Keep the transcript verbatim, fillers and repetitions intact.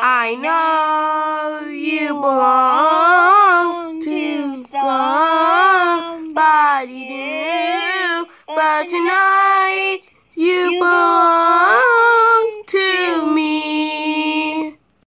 I know you belong to somebody new, but you know